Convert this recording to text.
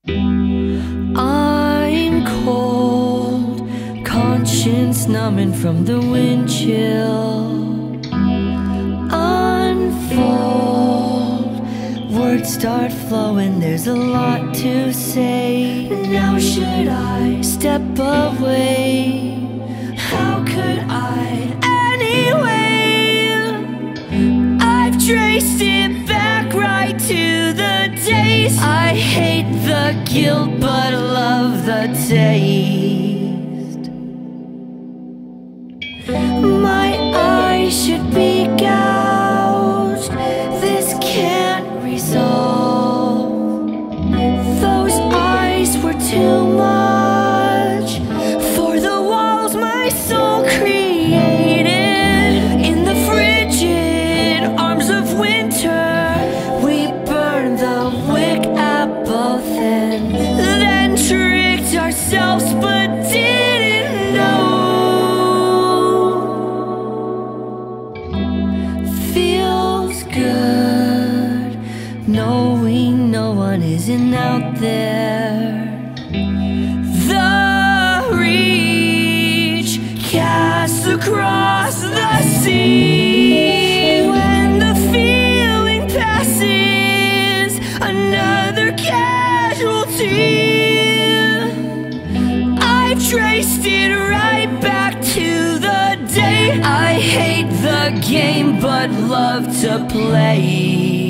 I'm cold, conscience numbing from the wind chill. Unfold, words start flowing, there's a lot to say. Now should I step away? How could I anyway? I've traced it back right to the days. I hate the guilt but love the taste. My eyes should be gouged, this can't resolve. Those eyes were too much for the walls my soul created. In the frigid arms of winter, we burned the wick at both ends, then tricked ourselves but didn't know. Feels good knowing no one isn't out there. The reach casts across the sea. When the feeling passes, another casualty. I've traced it right back to the day. I hate the game but love to play.